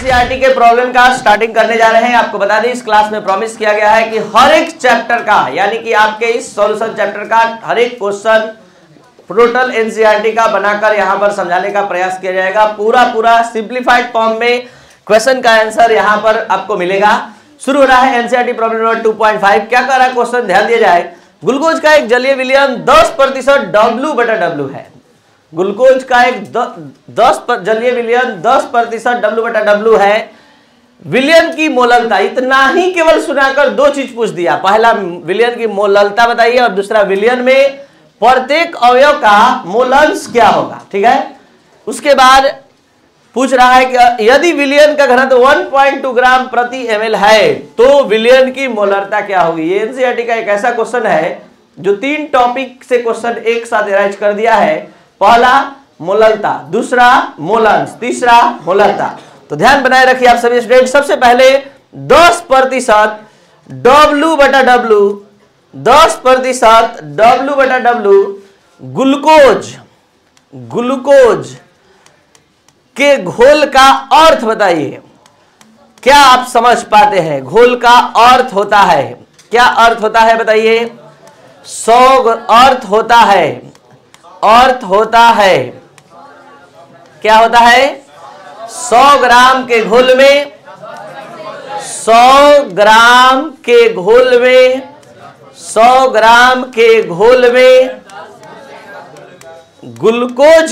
NCERT के problem का starting करने जा रहे हैं। आपको बता दें इस क्लास में प्रॉमिस किया गया है कि हर एक चैप्टर का यानी कि आपके इस सॉल्यूशन चैप्टर का हर एक क्वेश्चन टोटल एनसीईआरटी का बनाकर यहां पर समझाने का प्रयास किया जाएगा। पूरा सिंप्लीफाइड फॉर्म में क्वेश्चन का आंसर यहां पर आपको मिलेगा। शुरू हो रहा है एनसीईआरटी प्रॉब्लम नंबर 2.5। क्या कर रहा है क्वेश्चन, ध्यान दिया जाए। ग्लूकोज का एक जलीय विलयन 10% W/W है। ग्लूकोज का एक जलीय विलयन 10% W/W है। विलयन की मोललता, इतना ही केवल सुनाकर दो चीज पूछ दिया। पहला विलयन की मोललता बताइए और दूसरा विलयन में प्रत्येक अवयव का मोलंश क्या होगा। ठीक है, उसके बाद पूछ रहा है कि यदि विलयन का घनत्व 1.2 ग्राम प्रति ml है तो विलयन की मोलरता क्या होगी। ये एनसीईआरटी का एक ऐसा क्वेश्चन है जो 3 टॉपिक से क्वेश्चन एक साथ अरेंज कर दिया है। पहला मोललता, दूसरा मोलंश, तीसरा मोलरता। तो ध्यान बनाए रखिए आप सभी स्टूडेंट। सबसे पहले 10% W/W, 10% W/W ग्लूकोज के घोल का अर्थ बताइए। क्या आप समझ पाते हैं घोल का अर्थ होता है? क्या अर्थ होता है बताइए। 100 अर्थ होता है, अर्थ होता है, क्या होता है? 100 ग्राम के घोल में, 100 ग्राम के घोल में, 100 ग्राम के घोल में ग्लूकोज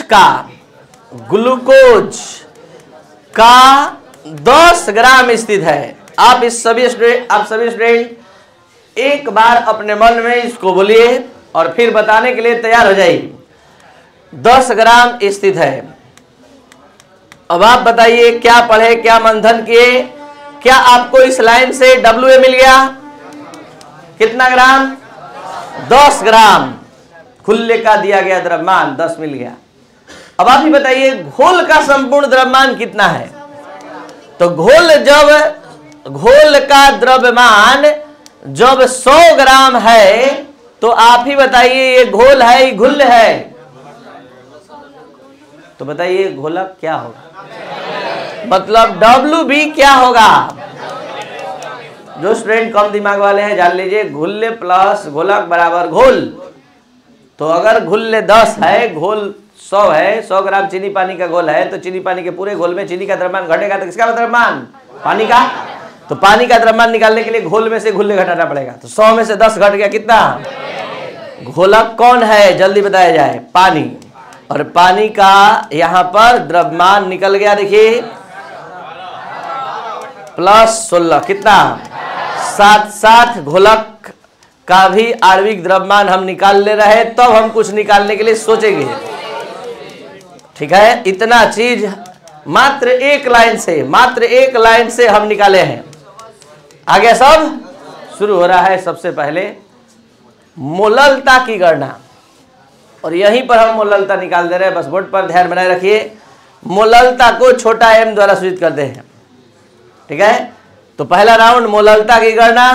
का 10 ग्राम स्थित है। आप सभी स्टूडेंट एक बार अपने मन में इसको बोलिए और फिर बताने के लिए तैयार हो जाइए। 10 ग्राम स्थित है। अब आप बताइए क्या पढ़े, क्या मंथन किए, क्या आपको इस लाइन से WA मिल गया? कितना ग्राम? 10 ग्राम। खुले का दिया गया द्रव्यमान 10 मिल गया। अब आप ही बताइए घोल का संपूर्ण द्रव्यमान कितना है। तो घोल का द्रव्यमान जब 100 ग्राम है तो आप ही बताइए ये घोल है, घुल है? तो बताइए घोलक क्या होगा, मतलब W भी क्या होगा। जो स्टूडेंट कम दिमाग वाले हैं जान लीजिए, घुल्ले प्लस घोलक बराबर घोल। तो अगर घुल्ले 10 है, घोल 100 है, 100 ग्राम चीनी पानी का घोल है, तो चीनी पानी के पूरे घोल में चीनी का द्रव्यमान घटेगा तो किसका द्रव्यमान? पानी का। तो पानी का द्रव्यमान निकालने के लिए घोल में से घुल्ले घटाना पड़ेगा। तो 100 में से 10 घट गया, कितना? घोलक कौन है जल्दी बताया जाए? पानी। और पानी का यहां पर द्रव्यमान निकल गया, देखिए +16, कितना? 7 घोलक का भी आणविक द्रव्यमान हम निकाल ले रहे, तब हम कुछ निकालने के लिए सोचेंगे। ठीक है, इतना चीज मात्र एक लाइन से हम निकाले हैं। आगे सब शुरू हो रहा है। सबसे पहले मोललता की गणना, और यहीं पर हम मोललता निकाल दे रहे हैं। बस बोर्ड पर ध्यान बनाए रखिए। मोललता को छोटा m द्वारा सूचित करते हैं। ठीक है, तो पहला राउंड मोललता की गणना।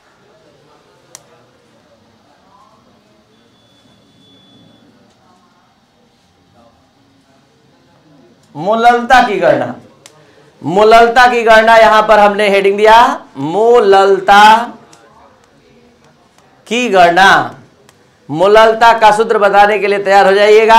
मोललता की गणना यहां पर हमने हेडिंग दिया मोललता की गणना। मोललता का सूत्र बताने के लिए तैयार हो जाइएगा।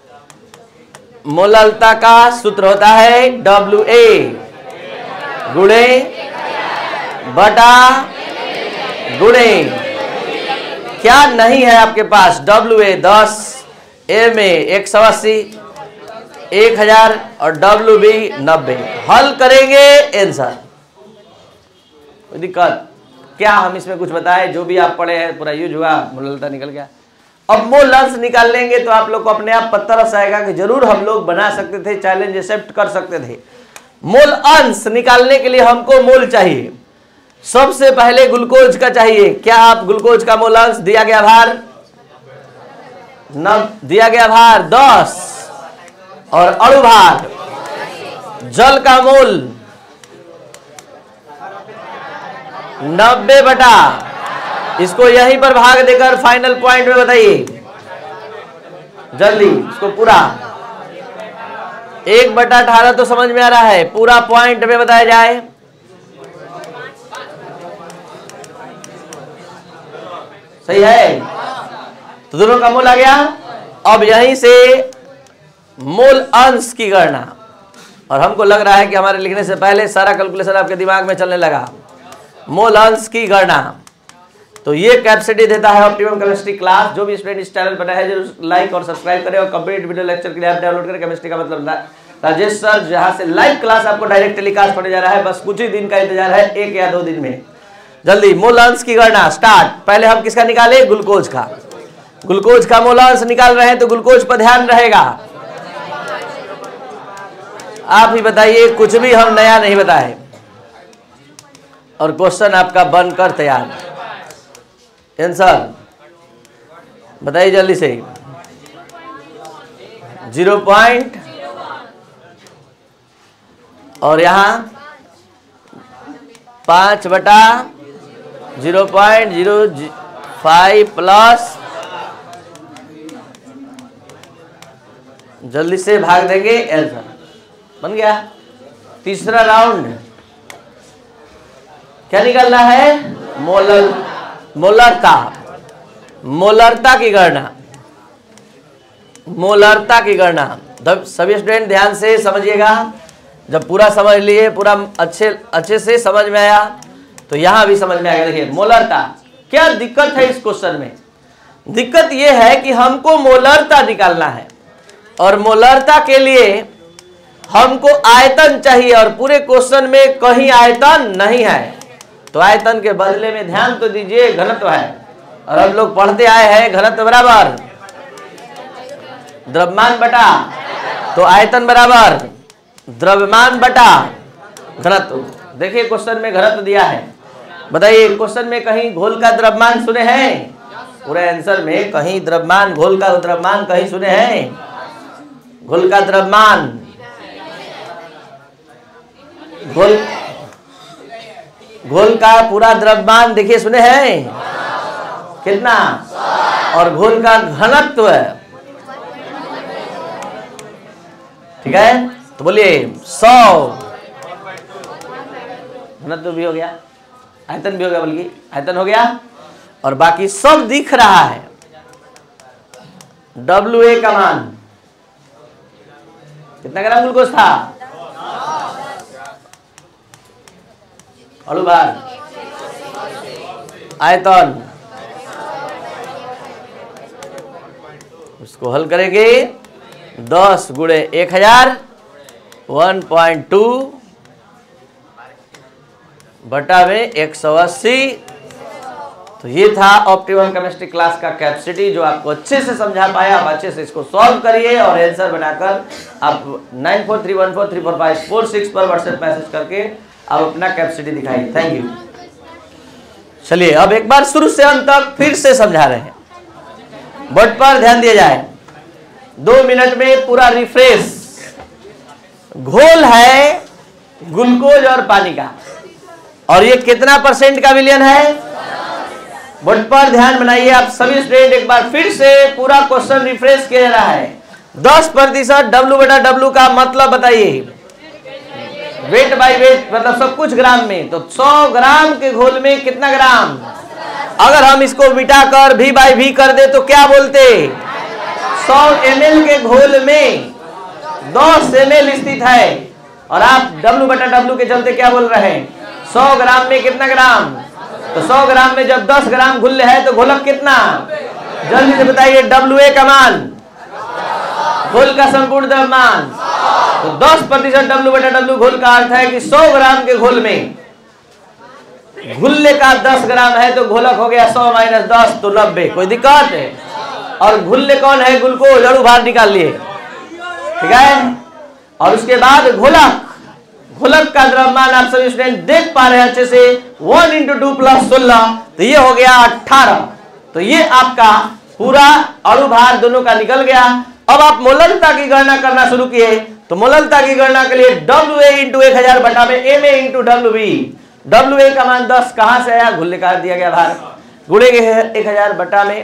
मोललता का सूत्र होता है WA गुणे बटा गुणे, क्या नहीं है आपके पास? WA 10, MA 180, 1000 और WB 90। हल करेंगे आंसर। कोई दिक्कत क्या? हम इसमें कुछ बताएं, जो भी आप पढ़े हैं पूरा यूज हुआ, मोललता निकल गया। अब मोलंश निकाल लेंगे तो आप लोग को अपने आप पता रस आएगा कि जरूर हम लोग बना सकते थे, चैलेंज एक्सेप्ट कर सकते थे। मोल अंश निकालने के लिए हमको मोल चाहिए। सबसे पहले ग्लूकोज का चाहिए। क्या आप ग्लूकोज का मोल अंश दिया गया भार दिया गया भार 10 और अणु भार जल का मोल 90 बटा, इसको यहीं पर भाग देकर फाइनल पॉइंट में बताइए जल्दी इसको पूरा। 1/18 तो समझ में आ रहा है, पूरा पॉइंट में बताया जाए। सही है, तो दोनों का मोल आ गया। अब यहीं से मोल अंश की गणना, और हमको लग रहा है कि हमारे लिखने से पहले सारा कैलकुलेशन आपके दिमाग में चलने लगा। मोल अंश की गणना, तो ये कैपेसिटी देता है ऑप्टिमम केमिस्ट्री क्लास। जो भी स्टूडेंट इस चैनल पर है जरूर लाइक और सब्सक्राइब करें, और कंप्लीट वीडियो लेक्चर के लिए आप डाउनलोड करें केमिस्ट्री का मतलब राजेश सर, जहां से लाइव क्लास आपको डायरेक्ट टेलीकास्ट होने जा रहा है। बस कुछ ही दिन का इंतजार है, 1 या 2 दिन में। जल्दी मोल अंश की गणना स्टार्ट। पहले हम किसका निकाले? ग्लूकोज का। ग्लूकोज का मोल अंश निकाल रहे हैं, तो ग्लूकोज पर ध्यान रहेगा। आप ही बताइए, कुछ भी हम नया नहीं बताए, और क्वेश्चन आपका बनकर तैयार। आंसर बताइए जल्दी से। 0. और यहां 5/0.05 प्लस, जल्दी से भाग देंगे, आंसर बन गया। तीसरा राउंड क्या निकलना है? मोलरता। मोलरता की गणना, मोलरता की गणना। सभी स्टूडेंट ध्यान से समझिएगा। जब पूरा समझ लिए, पूरा अच्छे से समझ में आया, तो यहां भी समझ में आएगा। देखिए मोलरता, क्या दिक्कत है इस क्वेश्चन में? दिक्कत यह है कि हमको मोलरता निकालना है, और मोलरता के लिए हमको आयतन चाहिए, और पूरे क्वेश्चन में कहीं आयतन नहीं है। तो आयतन के बदले में ध्यान तो दीजिए, घनत्व है। और हम लोग पढ़ते आए हैं घनत्व बराबर द्रव्यमान बटा, तो आयतन बराबर द्रव्यमान बटा घनत्व। देखिए क्वेश्चन में घनत्व दिया है। बताइए क्वेश्चन में कहीं घोल का द्रव्यमान सुने हैं? पूरे आंसर में कहीं द्रव्यमान, घोल का द्रव्यमान कहीं सुने हैं? घोल का द्रव्यमान, घोल का पूरा द्रव्यमान देखिए सुने हैं कितना? और घोल का घनत्व, ठीक है, तो बोलिए 100। घनत्व भी हो गया, आयतन भी हो गया, बल्कि आयतन हो गया, और बाकी सब दिख रहा है। WA का मान कितना ग्राम ग्लूकोज था? अणुभार, आयतन, उसको हल करेंगे 10 गुणे 1000, 1.2 बटा में 180। तो ये था ऑप्टिमम केमिस्ट्री क्लास का कैपेसिटी, जो आपको अच्छे से समझा पाया। आप अच्छे से इसको सॉल्व करिए, और आंसर बनाकर आप 9431434546 पर व्हाट्सएप मैसेज करके आप अपना कैपेसिटी दिखाइए। Thank you. चलिए अब एक बार शुरू से अंत तक फिर से समझा रहे हैं, बोर्ड पर ध्यान दिया जाए। 2 मिनट में पूरा रिफ्रेश। घोल है ग्लूकोज और पानी का, और ये कितना % का विलयन है? बोर्ड पर ध्यान बनाइए आप सभी स्टूडेंट। एक बार फिर से पूरा क्वेश्चन रिफ्रेश किया जा रहा है। 10% W/W का मतलब बताइए। वेट बाय वेट मतलब सब कुछ ग्राम में, तो 100 ग्राम के घोल में कितना ग्राम? अगर हम इसको मिटाकर V/V कर दे तो क्या बोलते? 100 ml के घोल में 10 ml स्थित है, और आप W/W के चलते क्या बोल रहे हैं? 100 ग्राम में कितना ग्राम? तो 100 ग्राम में जब 10 ग्राम घुल है तो घोलक कितना? जल्दी से बताइए। WA का मान, घोल का संपूर्ण द्रव्यमान, तो 10% W/W घोल का अर्थ है कि 100 ग्राम के घोल में घुलने का 10 ग्राम है, तो घोलक हो गया 100 - 10 तो 90। कोई दिक्कत है? और घुलने कौन है? ग्लूकोज, अणुभार निकाल लिए, ठीक है। और उसके बाद घोलक, घोलक का द्रव्यमान आप सभी स्टूडेंट देख पा रहे हैं अच्छे से, 1 × 2 + 16, तो ये हो गया 18। तो ये आपका पूरा अणुभार दोनों का निकल गया। अब आप मोलरता की गणना करना शुरू किए, तो मोलरता की गणना के लिए WA × 1000 बटा में MA × WB। WA का मान 10 कहां से आया? घुलने का दिया गया भार, गुणेंगे 1000 बटा में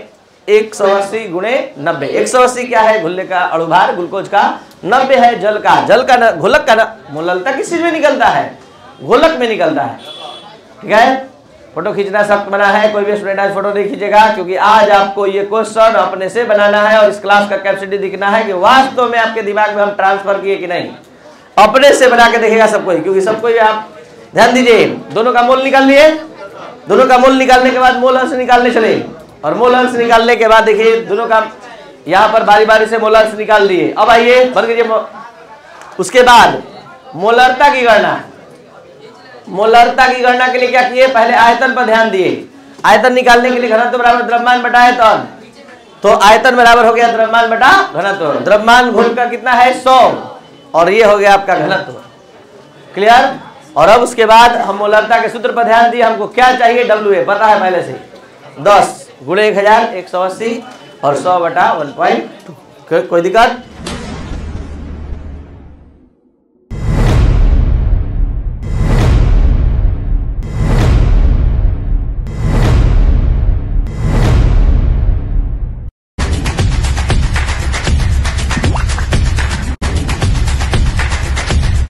180 गुणे 90। 180 क्या है? घुलने का अणुभार ग्लूकोज का। 90 है जल का घोलक का मोललता किस चीज में निकलता है? घोलक में निकलता है। ठीक है, फोटो खींचना सख्त मना है, कोई भी स्टूडेंट आज फोटो नहीं खींचेगा, क्योंकि आज आपको ये क्वेश्चन अपने से बनाना है और इस क्लास का कैपेसिटी दिखना है कि वास्तव में आपके दिमाग में हम ट्रांसफर किए कि नहीं। अपने से बना के देखेगा सबको ही, क्योंकि सबको ही आप ध्यान दीजिए। दोनों का मोल निकाल लिए, दोनों का मोल निकालने के बाद मोल अंश निकालने चले, और मोल अंश निकालने के बाद देखिए दोनों का यहाँ पर बारी बारी से मोल अंश निकाल दिए। अब आइए बन कीजिए। उसके बाद मोलरता की गणना, मोलरता की गणना के लिए क्या किए? पहले आयतन पर ध्यान दिए। आयतन निकालने के लिए घनत्व बराबर द्रव्यमान बटा आयतन, तो आयतन बराबर हो गया द्रव्यमान बटा घनत्व। द्रव्यमान घोल का कितना है? 100, और ये हो गया आपका घनत्व। क्लियर? और अब उसके बाद हम मोलरता के सूत्र पर ध्यान दिए। हमको क्या चाहिए? WA पता है पहले से, 10 गुणे 1000 180 और 100 बटा 1.2। कोई दिक्कत?